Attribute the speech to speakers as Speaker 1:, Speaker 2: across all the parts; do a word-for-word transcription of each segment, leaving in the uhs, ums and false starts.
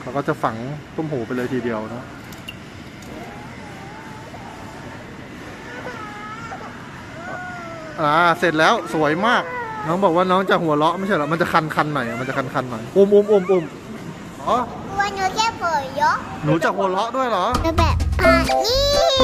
Speaker 1: เขาก็จะฝังต้มหูไปเลยทีเดียวนะอ่าเสร็จแล้วสวยมากน้องบอกว่าน้องจะหัวเราะไม่ใช่หรอมันจะคันคันหน่อยมันจะคันคันหน่อยอุ้มอุ้มอุ้มอุ้มอ๋อ
Speaker 2: วันหนูแค่เผยเยอะ
Speaker 1: หนูจะหัวเราะด้วยเหรอ
Speaker 2: แบบผ่านนี่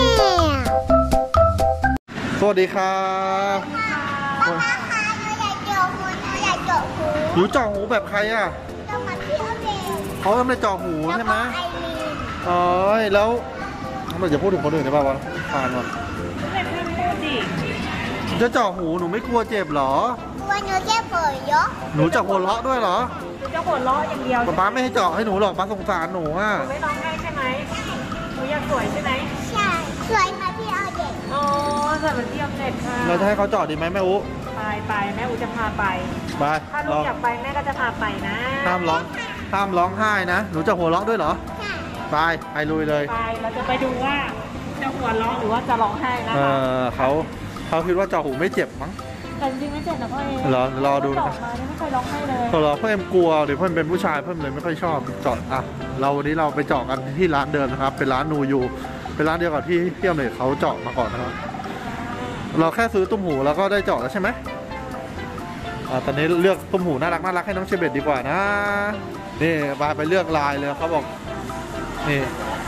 Speaker 1: สวัสดีครับ
Speaker 2: ป้าป้าคะหนูอยากเจาะหูหนูอยากเจาะหู
Speaker 1: หนูเจาะหูแบบใครอ่ะ
Speaker 2: เจาะแบบพี่เอาเอง
Speaker 1: เขาทำในเจาะหูใช่ไหม
Speaker 2: ไอรีน
Speaker 1: อ๋อแล้วเราจะพูดถึงคนอื่นได้ป่าววะผ่านวะ
Speaker 3: ไม่ไม่พูดดิ
Speaker 1: จะเจาะหูหนูไม่กลัวเจ็บหรอ
Speaker 2: วันหนูแค่เผยเยอะ
Speaker 1: หนูจะหัวเราะด้วยเหรอ
Speaker 3: หนูจะหัวเราะอย่างเดียว
Speaker 1: ป๊าไม่ให้เจาะให้หนูหรอกป๊าสงสารหนูอ่ะ
Speaker 3: หนูไม่ร้องไห้ใช่ไหมหนูอยากสวยใช่ไหม
Speaker 2: ใช่สวยค่ะพี่เอาเด็ก
Speaker 3: อ๋อสวยเหมือนพี่อมเด็ดค่ะ
Speaker 1: เราจะให้เขาเจาะดีไหมแม่อุ๊
Speaker 3: ไปไปแม่อุ๊จะพาไป
Speaker 1: ไป
Speaker 3: ถ้าลูกอยากไปแม่ก็จะพาไปนะ
Speaker 1: ห้ามร้องห้ามร้องไห้นะหนูจะหัวเราะด้วยเหรอ
Speaker 2: ใช่
Speaker 1: ไปไปลุยเลย
Speaker 3: ไปเราจะไปดูว่าจะหัวเราะหรือว่าจะร้องไห้นะคะ
Speaker 1: เออเขาเขาคิดว่าเจาะหูไม่เจ็บมั้ง
Speaker 3: แต่จริงไม่เจ็บนะพ่อเอ็ม
Speaker 1: รอรอดูนะ
Speaker 3: ไม่เคยร้องไห้เลย
Speaker 1: พอเราเพิ่มกลัวหรือเพิ่มเป็นผู้ชายเพิ่มเลยไม่ค่อยชอบเจาะอ่ะเราวันนี้เราไปเจาะกันที่ร้านเดิมนะครับเป็นร้านนูยูเป็นร้านเดียวกับที่พี่อมเลยเขาเจาะมาก่อนนะครับเราแค่ซื้อตุ้มหูแล้วก็ได้เจาะแล้วใช่ไหมอ่าตอนนี้เลือกตุ้มหูน่ารักน่ารักให้น้องเชเบตดีกว่านะนี่บายไปเลือกลายเลยเขาบอกนี่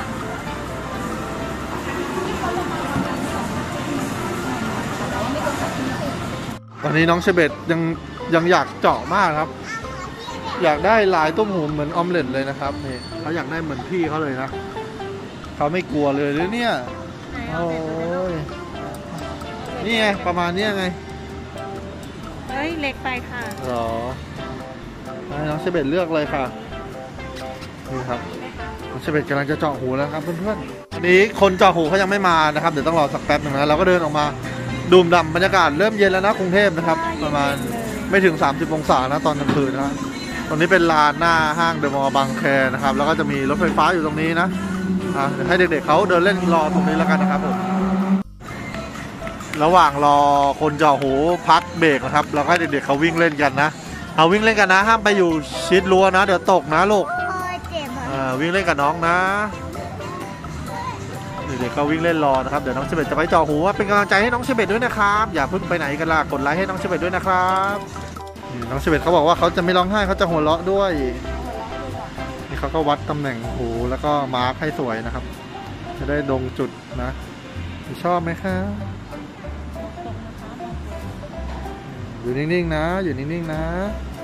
Speaker 1: ตอนนี้น้องเชเบตยังยังอยากเจาะมากครับอยากได้ลายตุ้มหูเหมือนออมเล็ตเลยนะครับนี่เขาอยากได้เหมือนพี่เขาเลยนะเขาไม่กลัวเลยหรือเนี่ยโอ้ยนี่ไงประมาณนี้ไง
Speaker 3: เฮ้ยเล็กไปค่ะ
Speaker 1: หรอให้น้องเชเบตเลือกเลยค่ะนี่ครับน้องเชเบตกำลังจะเจาะหูแล้วครับเพื่อนๆวันนี้คนเจาะหูเขายังไม่มานะครับเดี๋ยวต้องรอสักแป๊บหนึ่งนะเราก็เดินออกมาดูมดำบรรยากาศเริ่มเย็นแล้วนะกรุงเทพนะครับประมาณไม่ถึงสามสิบองศานะตอนกลางคืนนะตรงนี้เป็นลานหน้าห้างเดอะมอลล์บางแคนะครับแล้วก็จะมีรถไฟฟ้าอยู่ตรงนี้นะอ่ะเดี๋ยวให้เด็กๆเขาเดินเล่นรอตรงนี้แล้วกันนะครับผมระหว่างรอคนเจาะหูพักเบรกนะครับเราให้เด็กๆเขาวิ่งเล่นกันนะเอาวิ่งเล่นกันนะห้ามไปอยู่ชิดรั้วนะเดี๋ยวตกนะลูกอ่าวิ่งเล่นกับน้องนะเด็กๆเขาวิ่งเล่นรอนะครับเดี๋ยวน้องเชเบตจะไปเจาะหูเป็นกำลังใจให้น้องเชเบตด้วยนะครับอย่าเพิ่งไปไหนกันล่ะกดไลค์ให้น้องเชเบตด้วยนะครับน้องเชเบตเขาบอกว่าเขาจะไม่ร้องไห้เขาจะหัวเราะด้วยนี่เขาก็วัดตำแหน่งหูแล้วก็มาร์คให้สวยนะครับจะได้ดงจุดนะชอบไหมครับอยู่นิ่งๆนะอยู่นิ่งๆนะ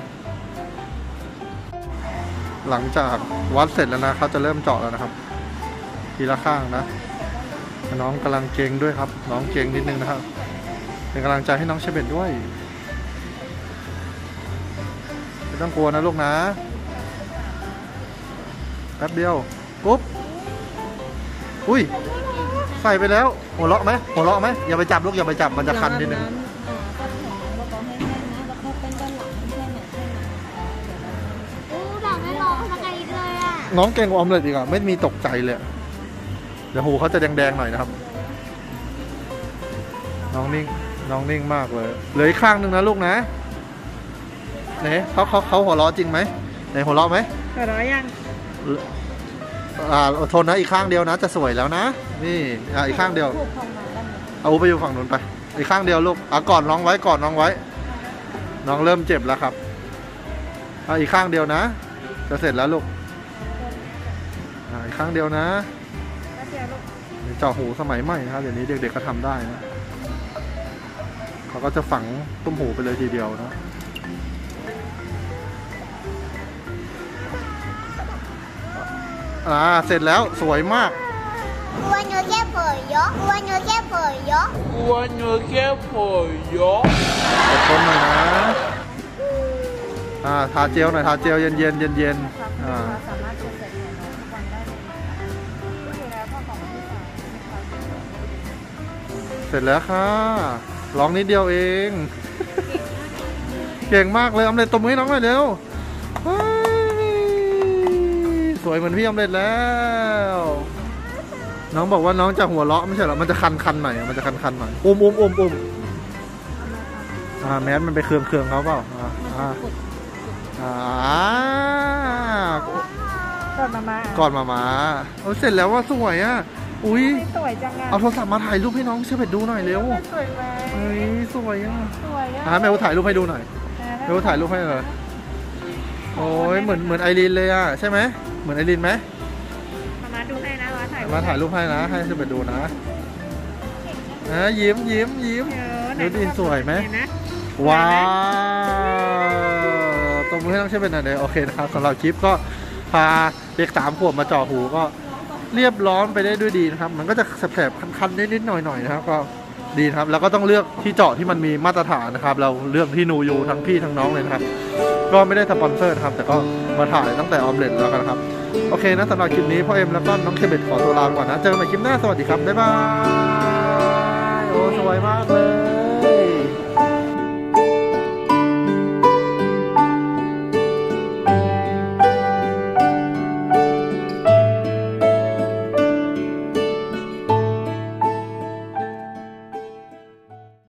Speaker 1: หลังจากวัดเสร็จแล้วนะเขาจะเริ่มเจาะแล้วนะครับทีละข้างนะน้องกำลังเก่งด้วยครับน้องเก่งนิดนึงนะครับเป็นกำลังใจให้น้องเชเบตด้วยไม่ต้องกลัวนะลูกนะแป๊บเดียวปุ๊บอุ้ยใส่ไปแล้วหัวเราะไหมหัวเราะไหมอย่าไปจับลูกอย่าไปจับมันจะคันนิดนึงน้องเก่งกว่าออมเล็ตอีกอ่ะไม่มีตกใจเลยเดี๋ยวหูเขาจะแดงๆหน่อยนะครับน้องนิ่งน้องนิ่งมากเลยเหลืออีกข้างหนึ่งนะลูกนะเนี่ยเขาเขาเขาหัวเราะจริงไหมไหนหัวเราะไหม
Speaker 3: หัวเราะยัง
Speaker 1: อ่าอดทนนะอีกข้างเดียวนะจะสวยแล้วนะนี่อ่าอีกข้างเดียวเอาไปอยู่ฝั่งนู้นไปอีกข้างเดียวลูกอ่ะกอดน้องไว้กอดน้องไว้น้องเริ่มเจ็บแล้วครับอ่าอีกข้างเดียวนะจะเสร็จแล้วลูกอ่าอีกข้างเดียวนะเจาะหูสมัยใหม่นะครับเดี๋ยวนี้เด็กๆก็ทำได้นะเขาก็จะฝังตุ้มหูไปเลยทีเดียวนะอ่าเสร็จแล้วสวยมาก
Speaker 2: วันหนูแค่เผยเยอะวันหนูแค่เผยเยอะ
Speaker 4: วันหนูแค่เผยเยอะ
Speaker 1: อดทนหน่อยนะอ่าทาเจลหน่อยทาเจลเย็นเย็นเย็นเย็นอ่าเสร็จแล้วค่ะร้องนิดเดียวเองเก่งมากเลยออมเล็ตตบมือให้น้องหน่อยเร็วสวยเหมือนพี่ออมเล็ตแล้วน้องบอกว่าน้องจะหัวเราะไม่ใช่หรอมันจะคันคันหน่อยมันจะคันคันหน่อยอุ้มอุ้มอุ้มอุ้มอ่าแมสมันไปเคืองเคืองเขาเปล่าอ่าอ่า
Speaker 3: ก่อนมามา
Speaker 1: ก่อนมามาโอ้ยเสร็จแล้วว่าสวยอ่ะอุ้ย
Speaker 3: สวยจังอะ
Speaker 1: เอาโทรศัพท์มาถ่ายรูปให้น้องเชอร์เบตดูหน่อยเร็ว
Speaker 3: สวยไหม
Speaker 1: เฮ้ยสวยอ่ะ
Speaker 3: สวยอะ
Speaker 1: อ่ะแม่ว่าถ่ายรูปให้ดูหน่อยแม่ว่าถ่ายรูปให้หน่อยโอ้ยเหมือนเหมือนไอรีนเลยอ่ะใช่ไหมเหมือนไอรีนไหม
Speaker 3: มามาดูให้นะมาถ่าย
Speaker 1: มาถ่ายรูปให้นะให้เชอร์เบตดูนะนะยิ้มยิ้มยิ้ม
Speaker 3: เออ
Speaker 1: ดูดิสวยไหม
Speaker 3: เนนะ
Speaker 1: ว้าวตรงมือให้น้องเชฟเป็นหน่อยเลยโอเคนะครับสำหรับคลิปก็พาเด็กสามขวบมาเจาะหูก็เรียบร้อนไปได้ด้วยดีนะครับมันก็จะแสบๆคันๆนิดๆหน่อยๆนะครับก็ดีนะครับแล้วก็ต้องเลือกที่เจาะที่มันมีมาตรฐานนะครับเราเลือกที่นูยูทั้งพี่ทั้งน้องเลยนะครับก็ไม่ได้สปอนเซอร์นะครับแต่ก็มาถ่ายตั้งแต่ออมเล็ตแล้วกันนะครับโอเคนะสำหรับคลิปนี้พ่อเอ็มแล้วก็น้องเคเบตขอตัวลาไปก่อนนะเจอกันใหม่คลิปหน้าสวัสดีครับบ๊ายบายโอ้สวยมากเลย